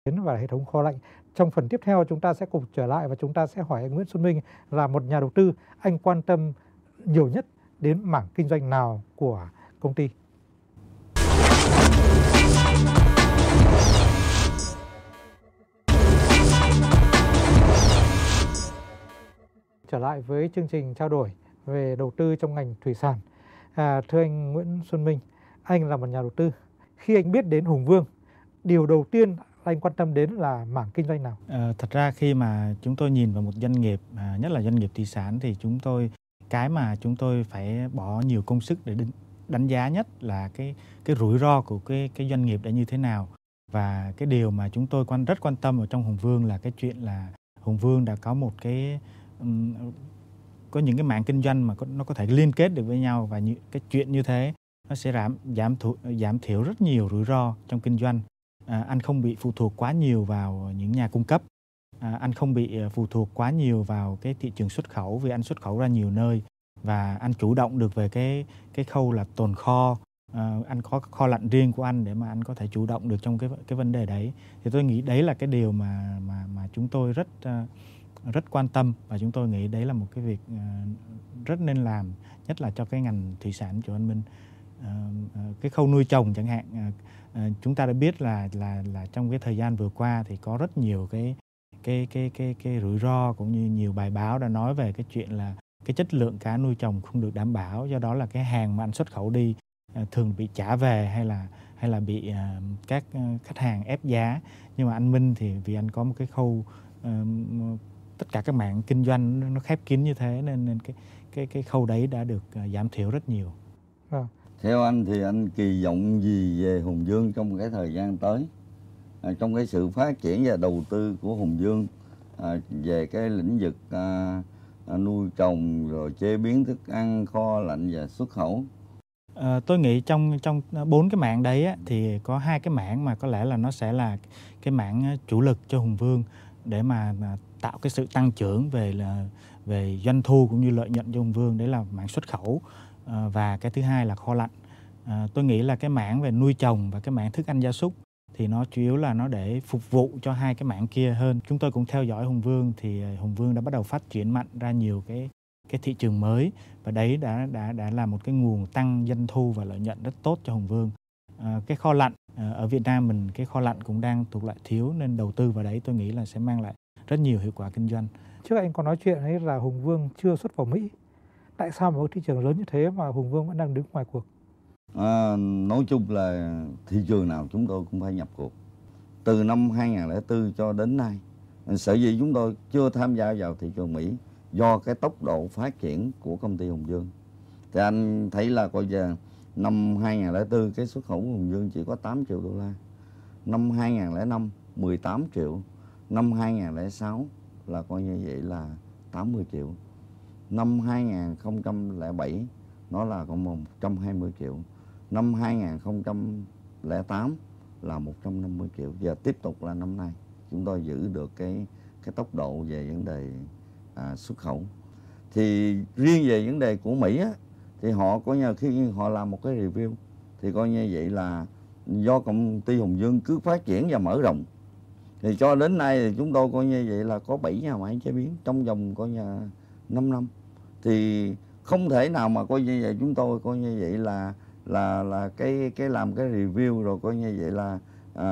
và hệ thống kho lạnh. Trong phần tiếp theo chúng ta sẽ cùng trở lại và chúng ta sẽ hỏi anh Nguyễn Xuân Minh là một nhà đầu tư, anh quan tâm nhiều nhất đến mảng kinh doanh nào của công ty? Trở lại với chương trình trao đổi về đầu tư trong ngành thủy sản. Thưa anh Nguyễn Xuân Minh, anh là một nhà đầu tư. Khi anh biết đến Hùng Vương, điều đầu tiên anh quan tâm đến là mảng kinh doanh nào? Thật ra khi mà chúng tôi nhìn vào một doanh nghiệp, nhất là doanh nghiệp thủy sản, thì cái mà chúng tôi phải bỏ nhiều công sức để đánh giá nhất là cái rủi ro của cái doanh nghiệp đã như thế nào. Và cái điều mà chúng tôi rất quan tâm ở trong Hùng Vương là cái chuyện là Hùng Vương đã có một có những cái mảng kinh doanh mà nó có thể liên kết được với nhau, và cái chuyện như thế nó sẽ giảm thiểu rất nhiều rủi ro trong kinh doanh. Anh không bị phụ thuộc quá nhiều vào những nhà cung cấp. Anh không bị phụ thuộc quá nhiều vào cái thị trường xuất khẩu, vì anh xuất khẩu ra nhiều nơi, và anh chủ động được về cái khâu là tồn kho. Anh có kho lạnh riêng của anh để mà anh có thể chủ động được trong cái vấn đề đấy. Thì tôi nghĩ đấy là cái điều mà chúng tôi rất quan tâm, và chúng tôi nghĩ đấy là một cái việc rất nên làm, nhất là cho cái ngành thủy sản của anh Minh. Cái khâu nuôi trồng chẳng hạn, chúng ta đã biết là trong cái thời gian vừa qua thì có rất nhiều cái rủi ro, cũng như nhiều bài báo đã nói về cái chuyện là cái chất lượng cá nuôi trồng không được đảm bảo, do đó là cái hàng mà anh xuất khẩu đi thường bị trả về hay là bị các khách hàng ép giá. Nhưng mà anh Minh thì vì anh có một cái khâu tất cả các mảng kinh doanh nó khép kín như thế, nên cái khâu đấy đã được giảm thiểu rất nhiều. Theo anh thì anh kỳ vọng gì về Hùng Vương trong cái thời gian tới, trong cái sự phát triển và đầu tư của Hùng Vương về cái lĩnh vực nuôi trồng, rồi chế biến thức ăn, kho lạnh và xuất khẩu? Tôi nghĩ trong 4 cái mảng đấy á, thì có 2 cái mảng mà có lẽ là nó sẽ là cái mảng chủ lực cho Hùng Vương để mà tạo cái sự tăng trưởng về doanh thu cũng như lợi nhuận cho Hùng Vương. Đấy là mảng xuất khẩu, và cái thứ hai là kho lạnh. Tôi nghĩ là cái mảng về nuôi trồng và cái mảng thức ăn gia súc thì nó chủ yếu là nó để phục vụ cho 2 cái mảng kia hơn. Chúng tôi cũng theo dõi Hùng Vương, thì Hùng Vương đã bắt đầu phát triển mạnh ra nhiều cái thị trường mới, và đấy đã là một cái nguồn tăng doanh thu và lợi nhuận rất tốt cho Hùng Vương. Cái kho lạnh ở Việt Nam mình, cái kho lạnh cũng đang thuộc loại thiếu, nên đầu tư vào đấy tôi nghĩ là sẽ mang lại rất nhiều hiệu quả kinh doanh. Trước anh có nói chuyện ấy là Hùng Vương chưa xuất vào Mỹ. Tại sao một thị trường lớn như thế mà Hùng Vương vẫn đang đứng ngoài cuộc? Nói chung là thị trường nào chúng tôi cũng phải nhập cuộc. Từ năm 2004 cho đến nay, sở dĩ chúng tôi chưa tham gia vào thị trường Mỹ do cái tốc độ phát triển của công ty Hùng Vương. Thì anh thấy là coi giờ năm 2004 cái xuất khẩu của Hùng Vương chỉ có 8 triệu đô la. Năm 2005 18 triệu. Năm 2006 là coi như vậy là 80 triệu. Năm 2007 nó là còn 120 triệu. Năm 2008 là 150 triệu. Và tiếp tục là năm nay chúng tôi giữ được cái tốc độ về vấn đề xuất khẩu. Thì riêng về vấn đề của Mỹ á, thì họ có như khi họ làm một cái review thì coi như vậy là do công ty Hùng Vương cứ phát triển và mở rộng, thì cho đến nay thì chúng tôi coi như vậy là có 7 nhà máy chế biến trong vòng coi như 5 năm. Thì không thể nào mà coi như vậy chúng tôi coi như vậy là cái làm cái review rồi coi như vậy là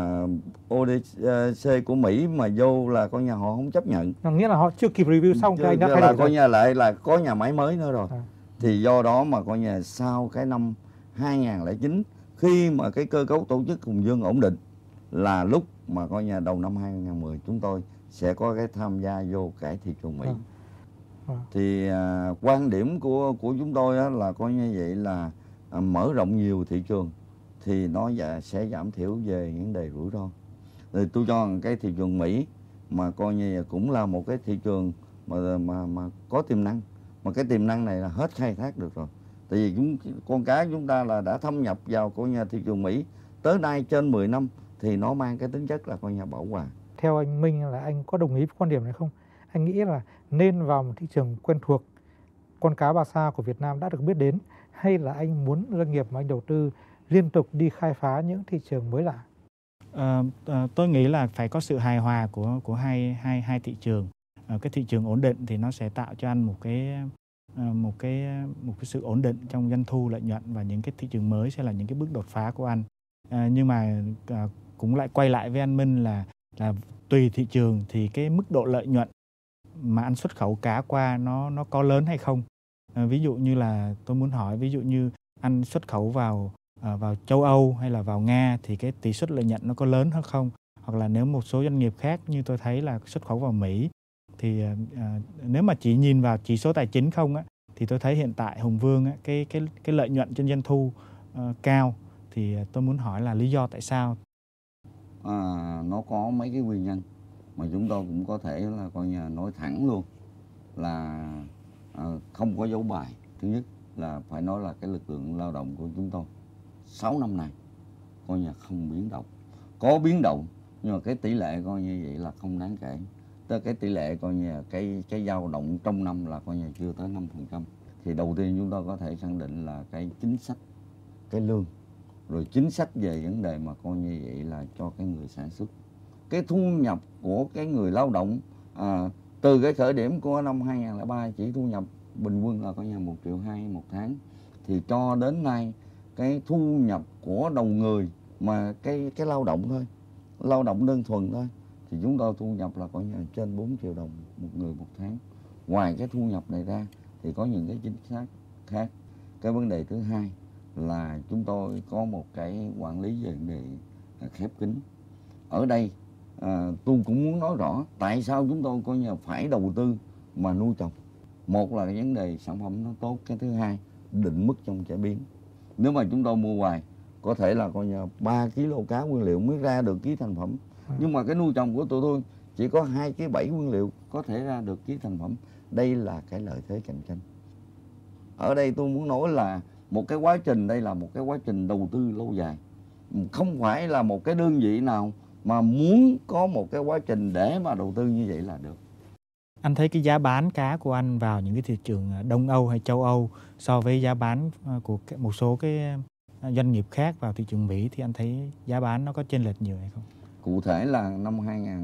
ODC của Mỹ mà vô là coi như họ không chấp nhận. Nghĩa là họ chưa kịp review xong cái anh đã thay đổi coi như lại là có nhà máy mới nữa rồi. Thì do đó mà coi như sau cái năm 2009 khi mà cái cơ cấu tổ chức Hùng Vương ổn định là lúc mà coi như đầu năm 2010 chúng tôi sẽ có cái tham gia vô cái thị trường Mỹ. Thì quan điểm của chúng tôi là coi như vậy là mở rộng nhiều thị trường thì nó sẽ giảm thiểu về những đề rủi ro. Thì tôi cho rằng cái thị trường Mỹ mà coi như cũng là một cái thị trường mà có tiềm năng, mà cái tiềm năng này là hết khai thác được rồi. Tại vì con cá chúng ta là đã thâm nhập vào coi như thị trường Mỹ tới nay trên 10 năm thì nó mang cái tính chất là coi như bảo hòa. Theo anh Minh là anh có đồng ý với quan điểm này không? Anh nghĩ là nên vào một thị trường quen thuộc, con cá Ba Sa của Việt Nam đã được biết đến, hay là anh muốn doanh nghiệp mà anh đầu tư liên tục đi khai phá những thị trường mới lạ? Tôi nghĩ là phải có sự hài hòa của hai thị trường. Cái thị trường ổn định thì nó sẽ tạo cho anh một cái sự ổn định trong doanh thu, lợi nhuận, và những cái thị trường mới sẽ là những cái bước đột phá của anh. Nhưng mà cũng lại quay lại với anh Minh là tùy thị trường thì cái mức độ lợi nhuận mà anh xuất khẩu cá qua nó có lớn hay không. Ví dụ như là tôi muốn hỏi, ví dụ như anh xuất khẩu vào châu Âu hay là vào Nga thì cái tỷ suất lợi nhuận nó có lớn hơn không? Hoặc là nếu một số doanh nghiệp khác như tôi thấy là xuất khẩu vào Mỹ thì nếu mà chỉ nhìn vào chỉ số tài chính không á, thì tôi thấy hiện tại Hùng Vương á, cái lợi nhuận trên doanh thu cao, thì tôi muốn hỏi là lý do tại sao? Nó có mấy cái nguyên nhân mà chúng tôi cũng có thể là coi như nói thẳng luôn là không có dấu bài. Thứ nhất là phải nói là cái lực lượng lao động của chúng tôi 6 năm nay coi như không biến động, có biến động nhưng mà cái tỷ lệ coi như vậy là không đáng kể. Tới cái tỷ lệ coi như cái dao động trong năm là coi như chưa tới 5%. Thì đầu tiên chúng tôi có thể khẳng định là cái chính sách, cái lương, rồi chính sách về vấn đề mà coi như vậy là cho cái người sản xuất, cái thu nhập của cái người lao động từ cái khởi điểm của năm 2003 chỉ thu nhập bình quân là coi như 1,2 triệu một tháng, thì cho đến nay cái thu nhập của đầu người mà cái lao động thôi, lao động đơn thuần thôi, thì chúng tôi thu nhập là coi như trên 4 triệu đồng một người một tháng. Ngoài cái thu nhập này ra thì có những cái chính sách khác. Cái vấn đề thứ hai là chúng tôi có một cái quản lý về vấn đề khép kín. Ở đây tôi cũng muốn nói rõ tại sao chúng tôi coi như phải đầu tư mà nuôi trồng. Một là cái vấn đề sản phẩm nó tốt, cái thứ hai định mức trong chế biến. Nếu mà chúng tôi mua hoài có thể là coi như 3 kg cá nguyên liệu mới ra được ký thành phẩm. Nhưng mà cái nuôi trồng của tụi tôi chỉ có 2,7 kg nguyên liệu có thể ra được ký thành phẩm. Đây là cái lợi thế cạnh tranh. Ở đây tôi muốn nói là một cái quá trình, đây là một cái quá trình đầu tư lâu dài. Không phải là một cái đơn vị nào mà muốn có một cái quá trình để mà đầu tư như vậy là được. Anh thấy cái giá bán cá của anh vào những cái thị trường Đông Âu hay châu Âu so với giá bán của một số cái doanh nghiệp khác vào thị trường Mỹ thì anh thấy giá bán nó có chênh lệch nhiều hay không? Cụ thể là năm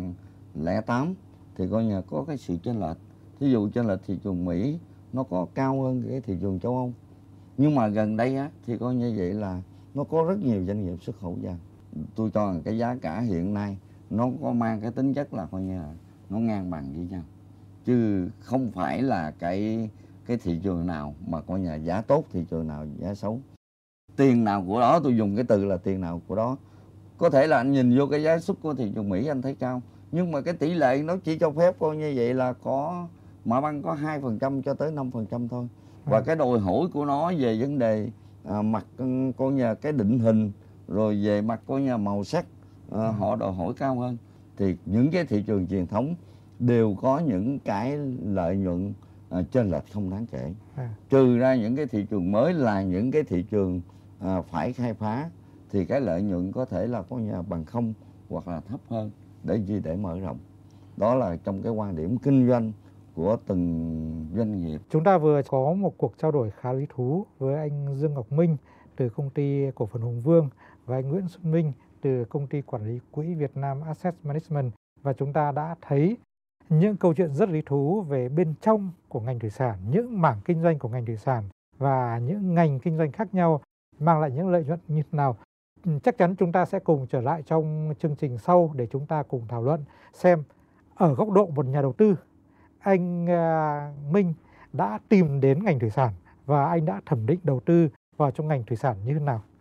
2008 thì coi như có cái sự chênh lệch. Thí dụ chênh lệch thị trường Mỹ nó có cao hơn cái thị trường châu Âu. Nhưng mà gần đây á, thì coi như vậy là nó có rất nhiều doanh nghiệp xuất khẩu vào. Tôi cho rằng cái giá cả hiện nay nó có mang cái tính chất là coi như là nó ngang bằng với nhau. Chứ không phải là cái thị trường nào mà coi như là giá tốt, thị trường nào giá xấu. Tiền nào của đó, tôi dùng cái từ là tiền nào của đó. Có thể là anh nhìn vô cái giá xuất của thị trường Mỹ anh thấy cao, nhưng mà cái tỷ lệ nó chỉ cho phép coi như vậy là có mà bằng có 2% cho tới 5% thôi. Và cái đòi hỏi của nó về vấn đề mặt coi như cái định hình, rồi về mặt coi như màu sắc, họ đòi hỏi cao hơn. Thì những cái thị trường truyền thống đều có những cái lợi nhuận chênh lệch không đáng kể. Trừ ra những cái thị trường mới là những cái thị trường phải khai phá thì cái lợi nhuận có thể là có nhà bằng không hoặc là thấp hơn để mở rộng. Đó là trong cái quan điểm kinh doanh của từng doanh nghiệp. Chúng ta vừa có một cuộc trao đổi khá lý thú với anh Dương Ngọc Minh từ công ty cổ phần Hùng Vương và anh Nguyễn Xuân Minh từ công ty quản lý quỹ Việt Nam Asset Management, và chúng ta đã thấy những câu chuyện rất lý thú về bên trong của ngành thủy sản, những mảng kinh doanh của ngành thủy sản và những ngành kinh doanh khác nhau mang lại những lợi nhuận như thế nào. Chắc chắn chúng ta sẽ cùng trở lại trong chương trình sau để chúng ta cùng thảo luận xem ở góc độ một nhà đầu tư, anh Minh đã tìm đến ngành thủy sản và anh đã thẩm định đầu tư vào trong ngành thủy sản như thế nào.